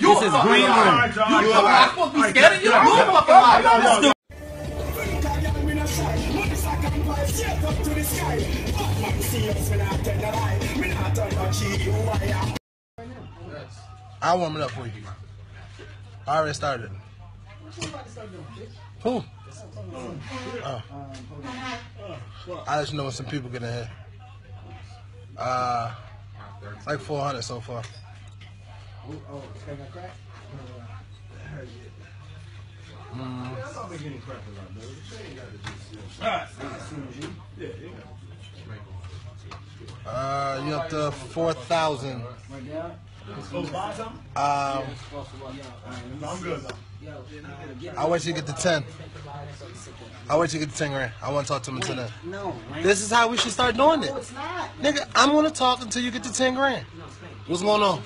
This is green room. You I'm supposed to be scared of you. You a fucking liar. I'll warm it up for you. I already started. Who? Oh. I'll let you know when some people get in here. Like 400 so far. You up to 4,000. I'll wait till you get to 10. I'll wait till you get to 10 grand. I want to talk to him until then. No, this is how we should start doing it. Nigga, I'm going to talk until you get to 10 grand. What's going on?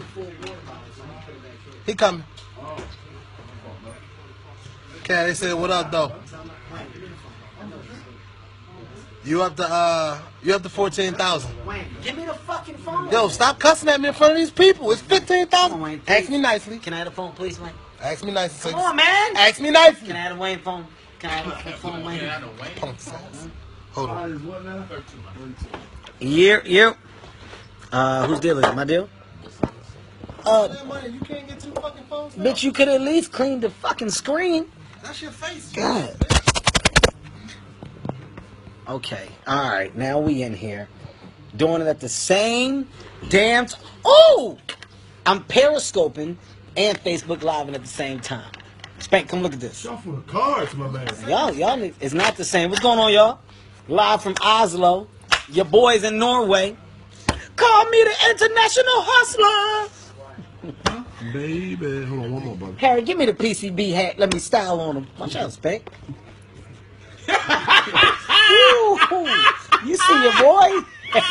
He coming. Okay, they said, what up, though? You up to 14,000. Give me the fucking phone. Yo, stop cussing at me in front of these people. It's 15,000. Ask me nicely. Can I have the phone, please, Wayne? Ask me nicely. Come on, man. Ask me nicely. Can I have the Wayne phone? Can I have the phone, Wayne? Punk ass. Hold on. You. Whose deal is it? My deal? You can't get two fucking phones now. Bitch, you could at least clean the fucking screen. That's your face. God. Okay. All right. Now we in here. Doing it at the same damn time. Oh! I'm periscoping and Facebook Living at the same time. Spank, come look at this. Shuffle the cards, my man. Y'all, it's not the same. What's going on, y'all? Live from Oslo. Your boys in Norway. Call me the international hustler. Baby. Hold on, one more, brother. Harry, give me the PCB hat. Let me style on him. Watch out, Spank. Ooh, you see your boy?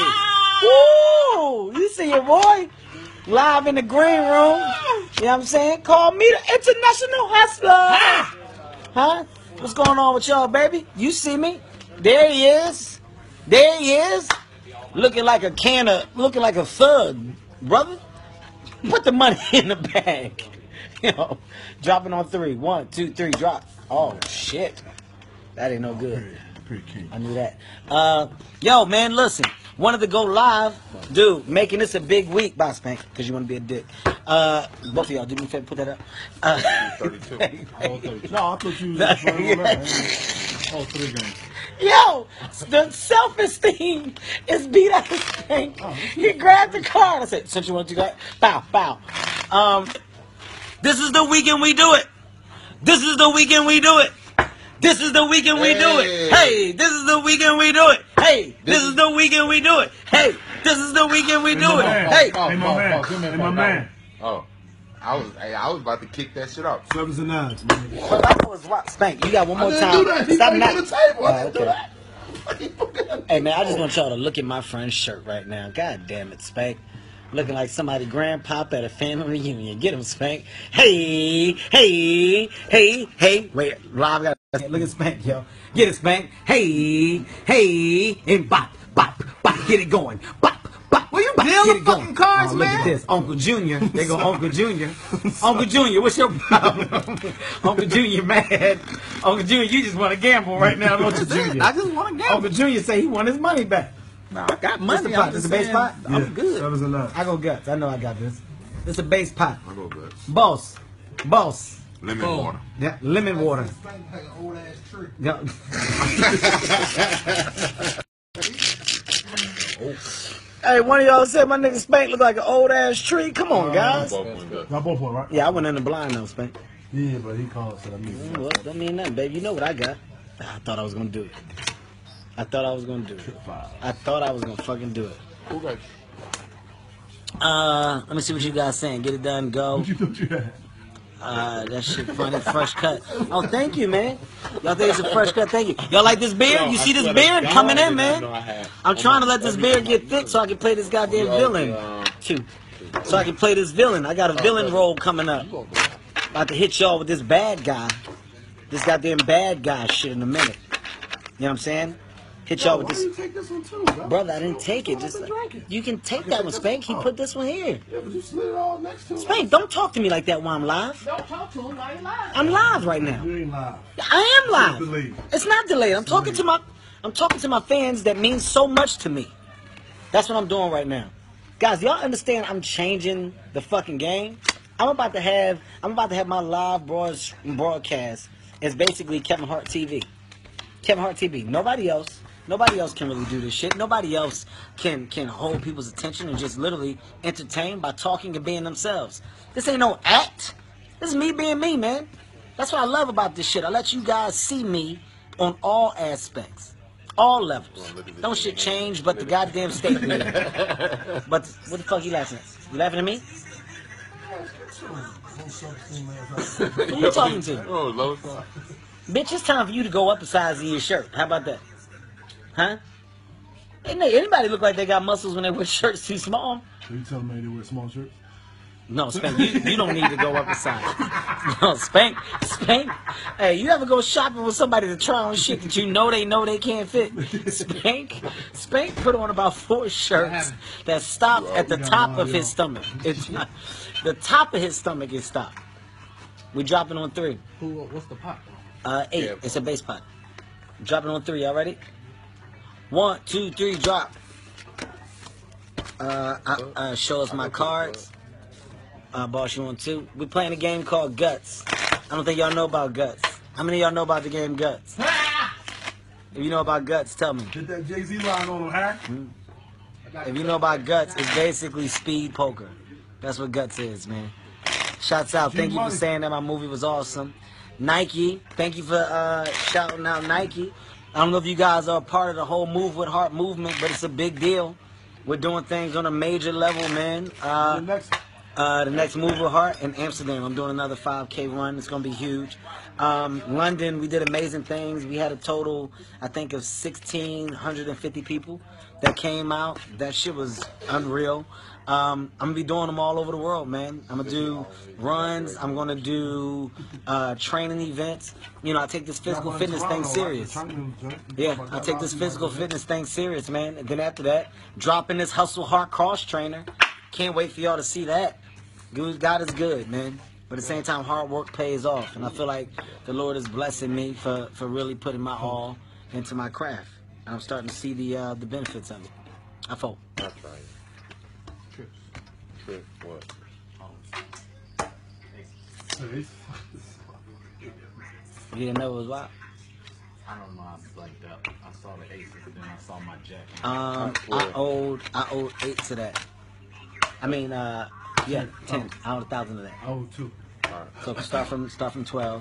Ooh, you see your boy? Live in the green room. You know what I'm saying? Call me the international hustler. Huh? What's going on with y'all, baby? You see me? There he is. There he is. Looking like a looking like a thug, brother. Put the money in the bag. You know, dropping on 3. 1, 2, 3, drop. Oh, shit. That ain't no good. I knew that. Yo, man, listen. Wanted to go live. Dude, making this a big week. Bye, Spank, because you want to be a dick. Both of y'all, do me a favor, put that up. 32. No, I thought you was in front of that. Oh, 3 games. Yo, the self-esteem is beat out of Spank. He grabbed the card. I said, since you want to do that, bow, bow. This is the weekend we do it. This is the weekend we do it. This is the weekend we do it. Hey, this is the weekend we do it. Hey, this is the weekend we do it. Hey, this is the weekend we do it. Hey, my man. Oh, I was about to kick that shit up. 7s and 9s, man. well, that was rock. Spank, you got one more time. I didn't do that. He Stop put it on the table. I didn't do that. Hey, man, I just want y'all to look at my friend's shirt right now. God damn it, Spank. Looking like somebody grandpop at a family reunion. Get him, Spank. Hey, hey, hey, hey. Wait, live got look at Spank, yo. Get it, Spank. Hey, hey, and bop, bop, bop. Get it going. Bop, bop. Will you bop. deal Get the it fucking going. cards, oh, look man? at this. Uncle Junior. They go Uncle Junior. Uncle Junior, what's your problem? Uncle Junior mad. Uncle Junior, you just want to gamble right now, don't you, Junior? I just want to gamble. Uncle Junior say he want his money back. No, I got money. This the pot. This a base pot? Yeah, I'm good. 7s and 9s. I go guts. I know I got this. This is a base pot. I go good. Boss. Boss. Lemon water. Yeah, lemon water. Like an old ass tree. Yeah. Hey, one of y'all said my nigga Spank look like an old ass tree. Come on, guys. Y'all both won, right? Yeah, I went in the blind though, Spank. Yeah, but he called, so that means Well, don't mean nothing, baby. You know what I got. I thought I was gonna do it. I thought I was gonna do it. I thought I was gonna fucking do it. Who got Let me see what you guys saying. Get it done, go. What you thought you had? That shit funny, fresh cut. Oh, thank you, man. Y'all think it's a fresh cut? Thank you. Y'all like this beard? You see this beard coming in, man? I'm trying to let this beard get thick so I can play this goddamn villain. Too. So I can play this villain. I got a villain role coming up. About to hit y'all with this bad guy. This goddamn bad guy shit in a minute. You know what I'm saying? hit y'all with Why this. you take this one too, bro? Brother, I didn't take it. Just you can take that one, Spank. He put this one here. Yeah, but you slid it all next to it. Spank, don't talk to me like that while I'm live. Don't talk to him while you live. I'm live right now. You ain't live. I am live. delayed. It's not delayed. I'm talking to my fans that means so much to me. That's what I'm doing right now. Guys, y'all understand I'm changing the fucking game? I'm about to have my live broadcast. It's basically Kevin Hart TV. Kevin Hart TV. Nobody else can really do this shit. Nobody else can hold people's attention and just literally entertain by talking and being themselves. This ain't no act. This is me being me, man. That's what I love about this shit. I let you guys see me on all aspects. All levels. Don't shit change but the goddamn state we in. But what the fuck you laughing at? You laughing at me? Who you talking to? Oh, Lois. Bitch, it's time for you to go up a size in your shirt. How about that? Huh? Ain't anybody look like they got muscles when they wear shirts too small? So you telling me they wear small shirts? No, Spank, you don't need to go up a size. No, Spank. Hey, you ever go shopping with somebody to try on shit that you know they can't fit? Spank put on about 4 shirts that stopped at the top of his stomach. It's not, the top of his stomach is stopped. We dropping on 3. What's the pot? 8. It's a bass pot. Dropping on 3. Y'all ready? 1, 2, 3, drop. Show us my cards. Boss, you want 2? We're playing a game called Guts. I don't think y'all know about Guts. How many of y'all know about the game Guts? If you know about Guts, tell me. Get that Jay-Z line on him, huh? If you know about Guts, it's basically speed poker. That's what Guts is, man. Shouts out. Thank you for saying that my movie was awesome. Nike, thank you for shouting out Nike. I don't know if you guys are a part of the whole Move with Heart movement, but it's a big deal. We're doing things on a major level, man. The next Move with Heart in Amsterdam. I'm doing another 5K run. It's going to be huge. London, we did amazing things. We had a total, I think, of 1,650 people that came out. That shit was unreal. I'm going to be doing them all over the world, man. I'm going to do runs. I'm going to do training events. You know, I take this physical fitness thing serious. Yeah, I take this physical fitness thing serious, man. And then after that, dropping this Hustle Heart Cross Trainer. Can't wait for y'all to see that. God is good, man. But at the same time, hard work pays off. And I feel like the Lord is blessing me for really putting my all into my craft. And I'm starting to see the benefits of it. I hope. That's right. Trip what? You didn't know it was wild? I don't know. I blanked out. I saw the 8, and then I saw my jack. I owed 8 to that. I mean, yeah, 10. I owed 1,000 of that. I owe 2. So start from 12.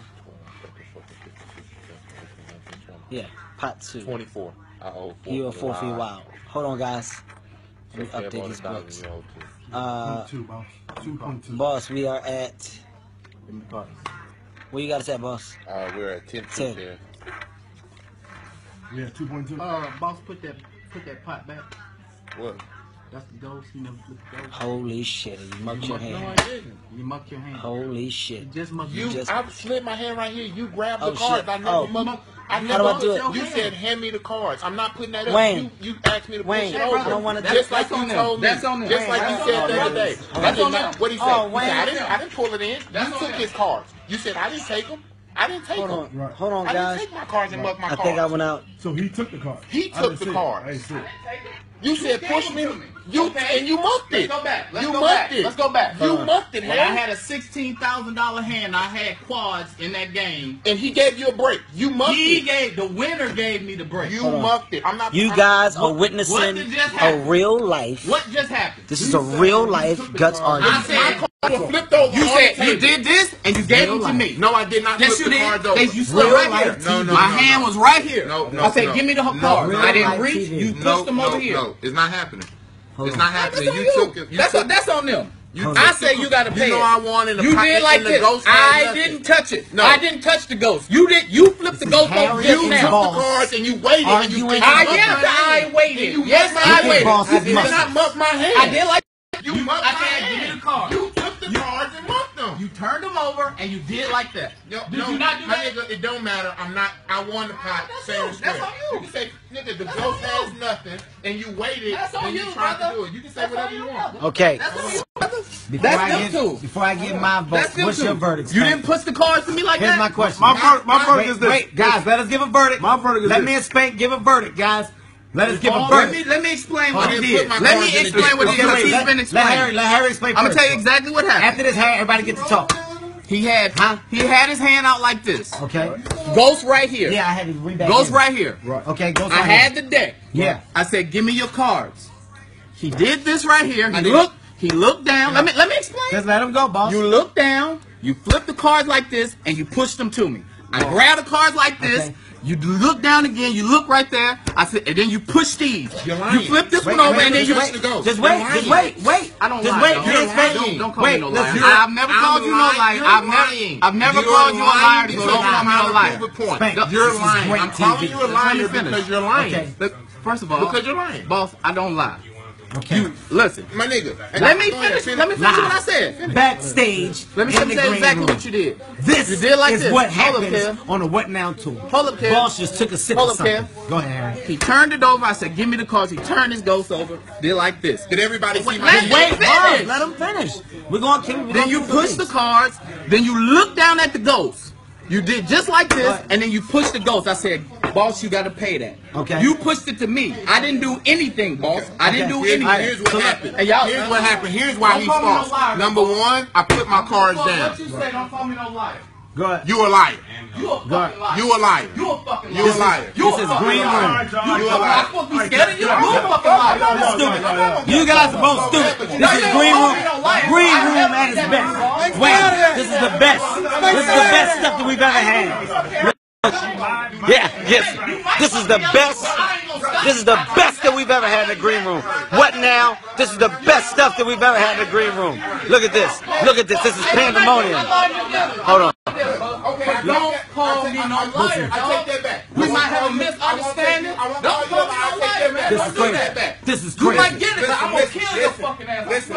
Yeah, pot 2. 24. I owe 4. You owe 4 for your wild. Hold on, guys. Let me update these books. 2, boss. 2.2. Boss, we are at. What you got to say, boss? We're at 10. 10. Yeah, 2.2. Boss, put that pot back. What? That's the ghost. You never flipped the ghost. Holy shit! You mucked your No, I hand. didn't. You mucked your hand. Holy shit! You just mucked You, your I slid my hand right here. You grabbed the Oh, cards. shit. I never Oh. mucked. I How never. do I do it? You said hand me the cards. I'm not putting that up. Wayne. You asked me to push Wayne, it I over. don't wanna do- Just like That's you on them. told me. That's on them. Just like you That's said on the them. other day. That's I did on not. them. What he said? Oh, He said, Wayne. I didn't pull it in. That's You on took them. his cards. You said I didn't take them. I didn't take Hold them. on, Right. hold on, I didn't guys. take my cards and muck my I cards. think I went out. So he took the card. He I took didn't the see it. cards. I didn't see it. You said push me. You and you mucked it. Let's go back. Let's You go mucked back. it. Let's go back. You mucked it, When I Harry. had a $16,000 hand, I had quads in that game. And he gave you a break. You mucked it. The winner gave me the break. You mucked it. I'm not. You I'm- guys are What witnessing did just a happen? real life. What just happened? This is a real life Guts I argument. said, Flipped over. you on said the you table. did this and you gave them to me. No, I did not. Yes, flip you the did. cards over. You stood Real right life here. TV. No, My hand was right here. No, I said, no. give me the No, cards. no, I didn't no. reach. You No, pushed them over here. no, it's not happening. Hold It's on. not happening. That's on You took it. That's on them. Hold I on. say you gotta pay. You know it. I won in the You pocket did like and the this. ghost had I nothing. didn't touch it. No. I didn't touch the ghost. You did. You flipped the ghost Harry over You just and took now. Boss. the cards and you waited. And you Arguing. I mucked yes, my I hand. waited. And you Yes, mucked I my hand. waited. Boss I is did mucking. not muck my hand. I did like You mucked I my said, give me hand. the card. You took the cards and mucked them. on. You turned him over and you did like that. Yo, Did no, you not do my that? nigga, it don't matter. I won the pot. Fair and square. You can say, nigga, the ghost has nothing, and you waited, and you tried to do it. You can say whatever you want. Okay. Before I get my vote, what's your verdict? You didn't push the cards to me like Here's that? my question. My verdict is this. Wait, guys, let us give a verdict. My verdict is Let this. me and Spank give a verdict, guys. Let us give a Let verdict. me explain what I he didn't did. put my Let cards me in the explain what he deal. did. Okay, He's been explaining. let Harry explain I'm gonna first. tell you exactly what happened. After this, Harry, everybody gets to talk. He had his hand out like this. Okay? Ghost right here. Yeah, I had to read back Ghost in. right here. Okay, ghost I right had here. the deck. Yeah. I said, give me your cards. He did this right here. I did. He looked down. Let me explain. Just let him go, boss. You look down, you flip the cards like this, and you push them to me. I grab the cards like this. Okay. You look down again. You look right there. I said, and then you push these. You're lying. You flip this Wait, one over, wait, and then you just the ghost. Just You're wait, lying. just wait. I don't just lie. wait. Don't. Here's Spank. Don't call me no liar. listen. I've never I'm called you no lying. liar. You're I've lying. never You're called you a liar. lying So because don't call me no I'm liar. prove a point. Spank, You're this is lying. great I'm calling TV. you a liar Let me finish. because you're lying. Okay. Look, first of all, Because you're lying. boss, I don't lie. Okay. Listen. My nigga. Let me Go ahead, finish. Let me finish what I said. Backstage. Let me in the say green exactly room. what you did. This You did like is this. what Hold up, happens Kev. on a What Now tour. Hold up, Kev. Boss just took a sip Hold of up, something. Kev. Go ahead, Harry. He turned it over. I said, give me the cards. He turned his ghost over. Did like this. Did everybody see my Let hand? me Wait, boss, finish. let him finish. We're going to keep. Then you push the cards. Then you look down at the ghost. You did just like this, Right. and then you push the ghost. I said, boss, you got to pay that. Okay. You pushed it to me. I didn't do anything, boss. I didn't do anything. Here's what happened. Hey, y'all- Here's what happened. Here's why he Don't call me no false. liar. Number one, I put my cards down. What you say? Don't call me no liar. Go ahead. You a liar. You a fucking liar. You a liar. You a fucking liar. You a liar. You This a is fucking green liar. room. You a I'm liar. supposed to be scared of you. You a fucking liar. Stupid. You guys are both stupid. This is green room. Green room at its best. Wait, this is the best. This is the best stuff that we've ever had. Yeah, yes. This is the best. This is the best that we've ever had in the green room. What now? This is the best stuff that we've ever had in the green room. Look at this. Look at this. This is pandemonium. Hold on. Okay, Don't call me no liar. I take that back. We might have a misunderstanding. Don't call me no liar, man. This Don't is do that. crazy. This is You might crazy. get it, but I'm gonna kill your fucking ass. Listen.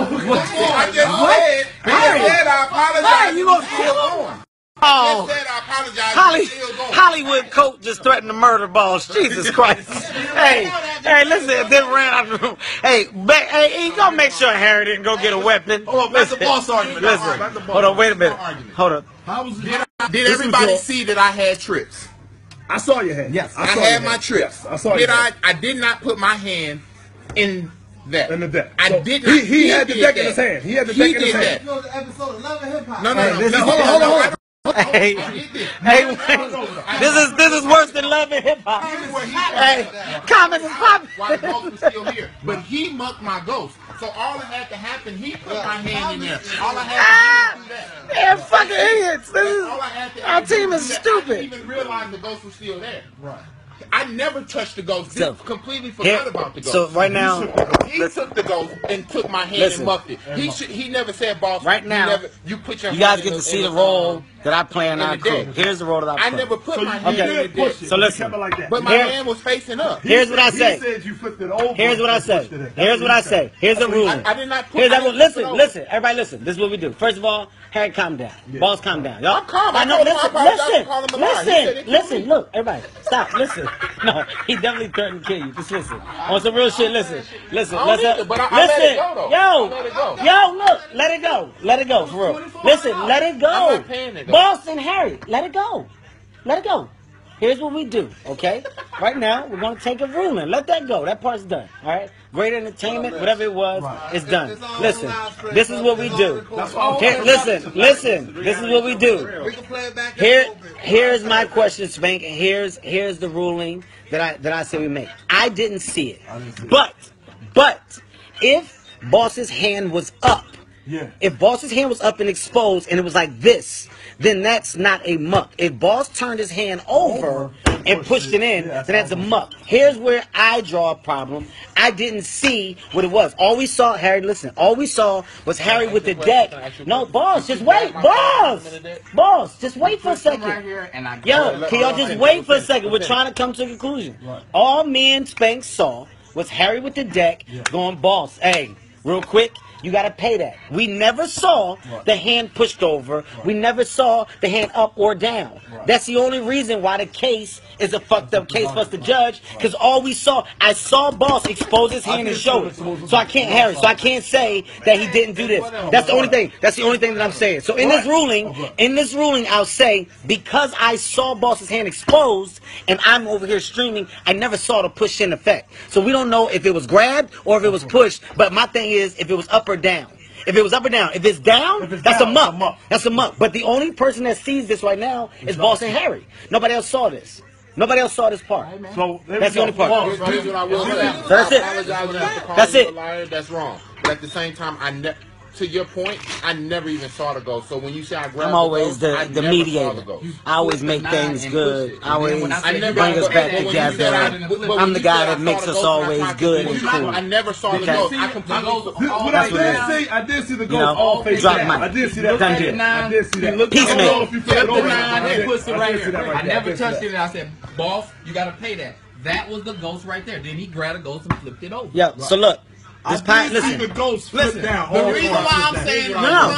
I just What? said I apologize. Harry, you gonna Still going. Oh. I said I apologize. Still going. Hollywood Coat just threatened to murder Boss. Jesus Christ. Hey, listen, then ran out of the room. Hey, you gonna make sure Harry didn't go get a weapon. Oh, that's the boss argument. Listen, That's the boss hold on, wait a minute. argument. Hold up. How was it? Did everybody see that I had trips? I saw your hand. Yes. I saw had your my hand. trips. Yes, I saw Did your I? hand. I did not put my hand in that. In the deck. I So did not. He had the did deck in that. his hand. He had the He deck in his did hand. that. No. Listen, no, hold on. no, Hey, wait. This is worse than Love and Hip Hop. Hey, comments is popping. Why the ghost was still here. But he mucked my ghost. So all that had to happen, he put my hand in there. All I had to do was do that. They're fucking idiots. All I had to Our do team was is do that. I stupid. didn't even realize the ghost was still there. Right. I never touched the ghost. So, Completely forgot about the ghost. So right now, He took the ghost and took my hand Listen. and mucked it. He never said, boss. Right now, you put your you guys hand get in to see in the role that I play in in our the crew. deck. Here's the role that I I play. never put my hand Okay. in the did push deck. it. So listen. You kept it like that. But my Here- hand was facing up. Here's what I say. He said you flipped it over. Here's what I and say. pushed it in. Here's what I say. Here's the ruling. I did not put Here's I that didn't listen, put it listen. Everybody listen. This is what we do. First of all, Harry, calm down. Boss, calm down. Y'all. I'm calm. I know. told him I Listen, apologize for listen, calling him a liar. He said it listen, to me. Look, everybody, stop. Listen. No, he definitely threatened to kill you. Just listen. On some real shit. Listen. I don't Let's either, but I let listen. it go, though. I let it go. Look. Let it go. Let it go. For real. Listen. Let it go. I'm not paying it, though. Boss and Harry, let it go. Let it go. Here's what we do, okay? Right now, we're going to take a ruling. Let that go. That part's done, all right? Great entertainment, whatever it was, it's done. Listen, this is what we do. Here, listen. This is what we do. We can play it back. Here's my question, Spank. Here's the ruling that I say we make. I didn't see it. But if Boss's hand was up, if Boss's hand was up and exposed and it was like this, then that's not a muck. If Boss turned his hand over and pushed it in, then that's a muck. Here's where I draw a problem. I didn't see what it was. All we saw, Harry, listen, all we saw was Harry with the deck. No, Boss, just wait. Boss, just wait for a Right second. here, and I Yo, can y'all just wait for a second? We're trying to come to a conclusion. All me and Spank saw was Harry with the deck going, Boss, hey, real quick, you got to pay that. We never saw the hand pushed over. We never saw the hand up or down. That's the only reason why the case is a fucked up case for us to judge, because all we saw, I saw Boss expose his hand and show it. So I can't, Harry, so I can't say that he didn't do this. That's the only thing. That's the only thing that I'm saying. So in this ruling, I'll say, because I saw Boss's hand exposed and I'm over here streaming, I never saw the push in effect. So we don't know if it was grabbed or if it was pushed, but my thing is if it was up or down. If it was up or down. If it's down, that's a muck. That's a muck. But the only person that sees this right now is Boss and Harry. Nobody else saw this. Nobody else saw this part. So that's the only part. Here's what I will say. That's it. That's it. That's wrong. But at the same time, to your point, I never even saw the ghost. So when you say I grabbed I'm always the ghost, the mediator. I always make things good. I always bring us back together. I'm the guy that makes us always good and cool. I never saw the ghost. I did see the ghost all face down. I did see that. I did see that. Peacemaker. I never touched it. And I said, boss, you got to pay that. That was the ghost right there. Then he grabbed a ghost and flipped it over. Yeah, so look. This I did see the ghost flip down. The reason why I'm saying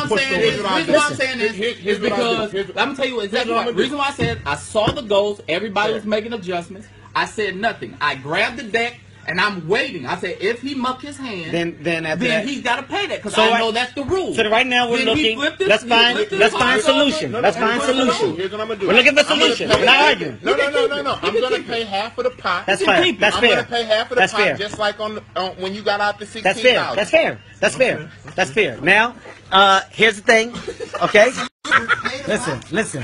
this is because I'm gonna tell you exactly why. The reason why I said I saw the ghost, everybody was making adjustments. I said nothing. I grabbed the deck and I'm waiting. I said if he muck his hand, then he's got to pay that because I know that's the rule. So right now we're looking. Let's find solution. Let's find solution. Here's what I'm gonna do. We're looking for solution. We're not arguing. No. I'm gonna pay half of the pot. That's fine. That's fair. I'm gonna pay half of the pot, just like on when you got out the 16,000. That's fair. Now, here's the thing. Okay. Listen. Listen.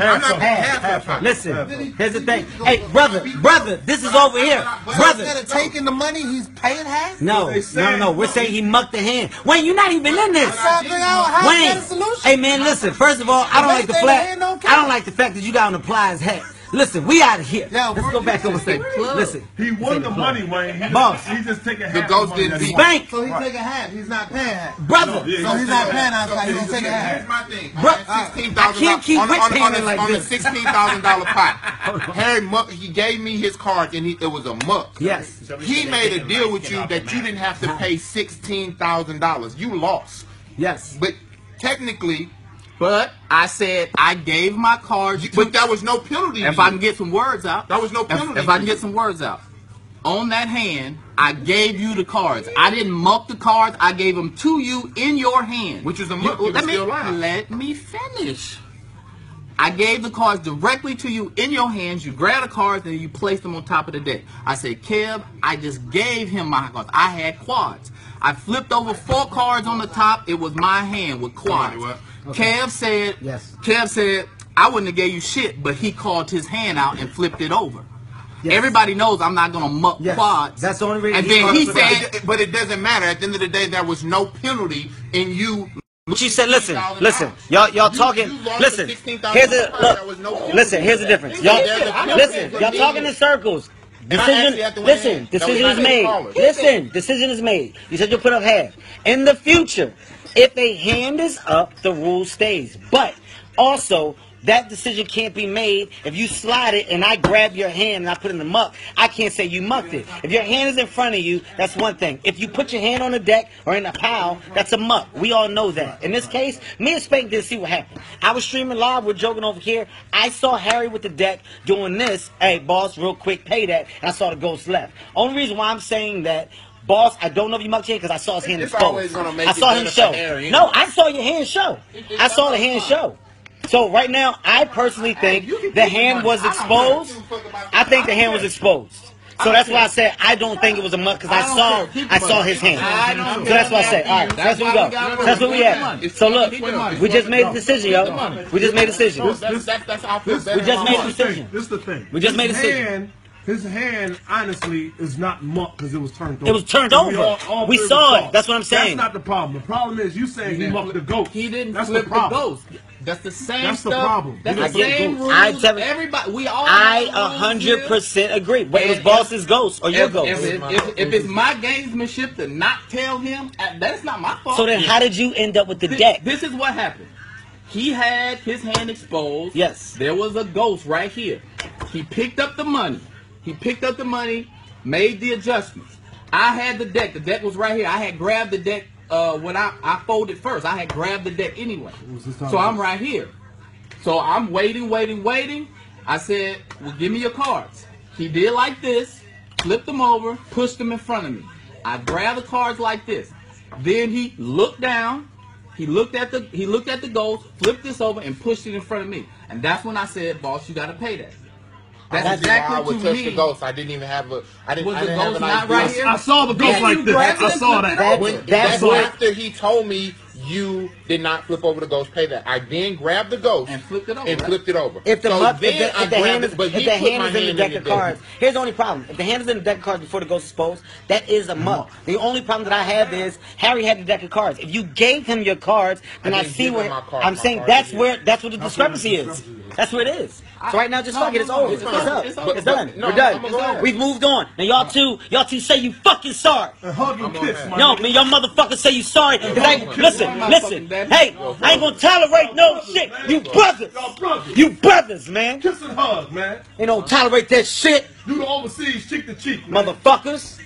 Here's the thing. Hey, brother, this is over here. Brother. Instead of taking the money, he's paying half? No. We're saying he mucked the hand. Wayne, you're not even in this. Wayne, hey man, listen. First of all, I don't like the fact that you got on the pliers hat. Listen, we out of here. Let's go back over there. Listen. He won the money, Wayne. Boss. He just taking half. The ghost didn't beat. Bank. So he's taking half. He's not paying half. Brother. So he's not paying outside. He's taking half. Here's my thing. I can't keep paying like on the this. $16,000 pot. Harry, he gave me his cards and it was a muck. Yes. He made a deal with you that you didn't have to pay $16,000. You lost. Yes. But technically. But I said I gave my cards. But that was no penalty. If I can get some words out. That was no penalty. If I can get some words out. On that hand, I gave you the cards. I didn't muck the cards. I gave them to you in your hand. Which is a muck. Let me finish. I gave the cards directly to you in your hands. You grabbed the cards and you placed them on top of the deck. I said, Kev, I just gave him my cards. I had quads. I flipped over 4 cards on the top. It was my hand with quads. Okay. Kev said, I wouldn't have gave you shit, but he called his hand out and flipped it over. Yes. Everybody knows I'm not going to muck quads. That's the only reason. And then he said, but it doesn't matter. At the end of the day, there was no penalty in you. She said, listen, y'all talking, listen, here's the difference. Y'all talking in circles. Decision is made. Decision is made. You said you'll put up half. In the future, if a hand is up, the rule stays. But also, that decision can't be made if you slide it and I grab your hand and I put it in the muck. I can't say you mucked it. If your hand is in front of you, that's one thing. If you put your hand on the deck or in a pile, that's a muck. We all know that. In this case, me and Spank didn't see what happened. I was streaming live. We're joking over here. I saw Harry with the deck doing this. Hey, boss, real quick, pay that. And I saw the ghost left. Only reason why I'm saying that, boss, I don't know if you mucked your hand because I saw his hand exposed. I saw him show. No, I saw your hand show. I saw the hand show. So right now, I personally think the hand was exposed. I think the hand was exposed. So that's why I said I don't think it was a muck because I saw his hand. So that's why I said, all right, that's where we go. That's where we at. So look, we just made a decision, yo. We just made a decision. We just made a decision. This is the thing. We just made a decision. His hand, honestly, is not mucked because it was turned over. It was turned over. We saw it. That's what I'm saying. That's not the problem. The problem is you saying he mucked the ghost. He didn't flip the ghost. That's the same That's stuff. the problem. That's the same rules. Everybody, we all. I 100% agree. But it was boss's ghost or your ghost. If it's my gamesmanship to not tell him, that's not my fault. So then, how did you end up with the deck? This is what happened. He had his hand exposed. Yes. There was a ghost right here. He picked up the money. Made the adjustments. I had the deck. The deck was right here. I had grabbed the deck when I folded first. I had grabbed the deck anyway. So I'm right here. So I'm waiting. I said, well, give me your cards. He did like this, flipped them over, pushed them in front of me. I grabbed the cards like this. Then he looked down. He looked at the ghost, flipped this over, and pushed it in front of me. And that's when I said, boss, you got to pay that. That's exactly I would to touch me. the ghost. I didn't even have a. I didn't. Was I the didn't have ghost an not idea. right here? I saw the ghost like this. I saw that. That's what. After he told me you did not flip over the ghost, pay that. I then grabbed the ghost And flipped it over. If the, so if the hand is, but if the hand is in the deck of cards, here's the only problem. If the hand is in the deck of cards before the ghost is posed, that is a muck. The only problem that I have is Harry had the deck of cards. If you gave him your cards, then I see where I'm saying that's where the discrepancy is. That's where it is. So right now, just fuck it. It's over. It's up. It's done. We're done. We've moved on. Now y'all two say you fucking sorry. Hug and kiss, my No, man, y'all motherfuckers say you sorry. Listen. Hey, I ain't gonna tolerate no shit. You brothers. You brothers, man. Kiss and hug, man. Ain't don't tolerate that shit. Do the overseas cheek to cheek, man. Motherfuckers.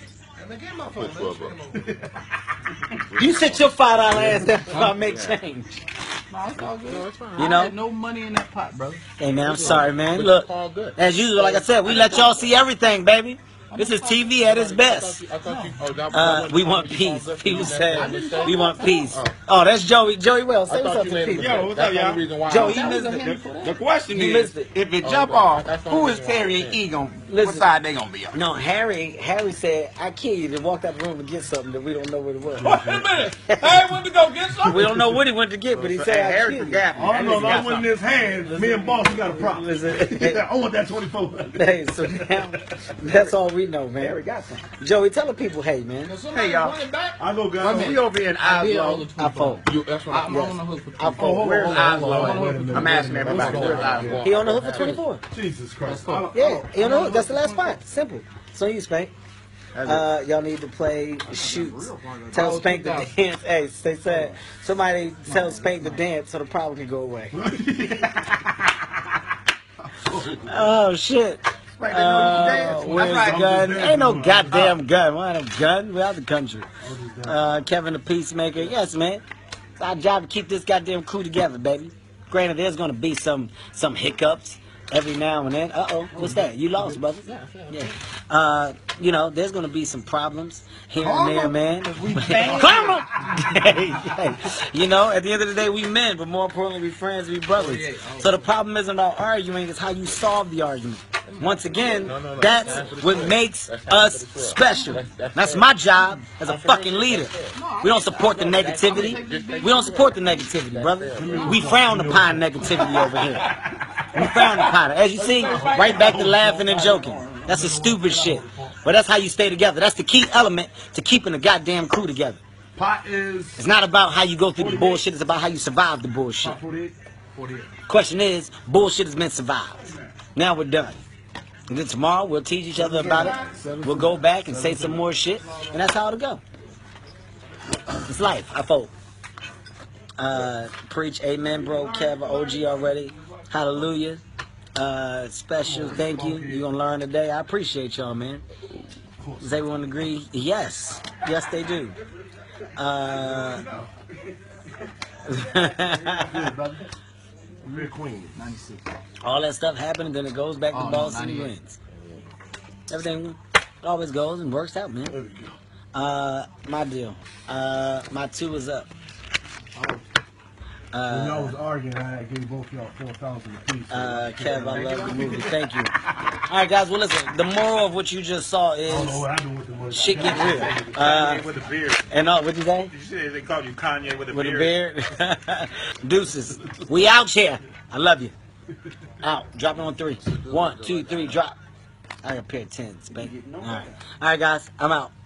You sit your $5 ass down before I make change. No, it's all good. You know? I had no money in that pot, brother. Hey, man, I'm sorry, man. Look, as usual, like I said, we let y'all see everything, baby. This is TV at its best. We want peace. People say we want peace. Oh, that's Joey. Joey Wells. Say what's up to people. Yo, what's up, y'all? Joey, you missed it. The question You is, missed it. if it jump off, who is Terry and E gonna? What side they gonna be on? No, Harry said, I kill you, then walked out the room to get something that we don't know what it was. Wait a minute. Harry went to go get something. We don't know what he went to get, but he said, I Harry kill you. forgot. All I know is I went in his hand. Me and Boss, we got a problem. I want that 24. Hey, so now, that's all we know, man. Harry got something. Joey, tell the people, hey, man. Hey, y'all. I know, guys. We over here in Oslo. I phone. That's what I'm on the hook for I phone. Where's Hold on, Oslo? wait a minute. I'm asking everybody. Where's Oslo? He on the hook for 24. Jesus Christ. Yeah, he on the hook. That's the last spot. Simple. So you, Spank. Y'all need to play shoot. Tell Spank to dance. Hey, they said somebody tell Spank to dance so the problem can go away. Oh shit. Where's the gun? Ain't no goddamn gun. Why no gun? We're out the country. Kevin the Peacemaker. Yes, man. It's our job to keep this goddamn crew together, baby. Granted, there's gonna be some hiccups every now and then. What's that? You lost, brother. Yeah. You know, there's gonna be some problems here and there, man. Karma. Hey. You know, at the end of the day, we men, but more importantly, we friends, we brothers. So the problem isn't about arguing; it's how you solve the argument. Once again, that's what makes us special. That's my job as a fucking leader. We don't support the negativity. We don't support the negativity, brother. We frown upon negativity over here. We frown upon it. As you see, right back to laughing and joking. That's the stupid shit. But that's how you stay together. That's the key element to keeping the goddamn crew together. It's not about how you go through the bullshit. It's about how you survive the bullshit. Question is, bullshit has been survived. Now we're done. And then tomorrow we'll teach each other about it. We'll go back and say some more shit. And that's how it'll go. It's life. I fold. Preach. Amen, bro. Kev, OG already. Hallelujah. Special. Thank you. You're going to learn today. I appreciate y'all, man. Does everyone agree? Yes. Yes, they do. All that stuff happened, and then it goes back to Boston and wins. Everything always goes and works out, man. My deal. My 2 is up. When y'all was arguing, I gave both y'all 4,000 apiece. Kev, I love the movie. Thank you. All right, guys. Well, listen. The moral of what you just saw is shit get real. With the beard. And what'd you say? You said they called you Kanye with a With beard. a beard. Deuces. We out here. I love you. Out. Drop it on 3. 1, 2, 3. Drop. I got a pair of 10s, baby. All right, guys. I'm out.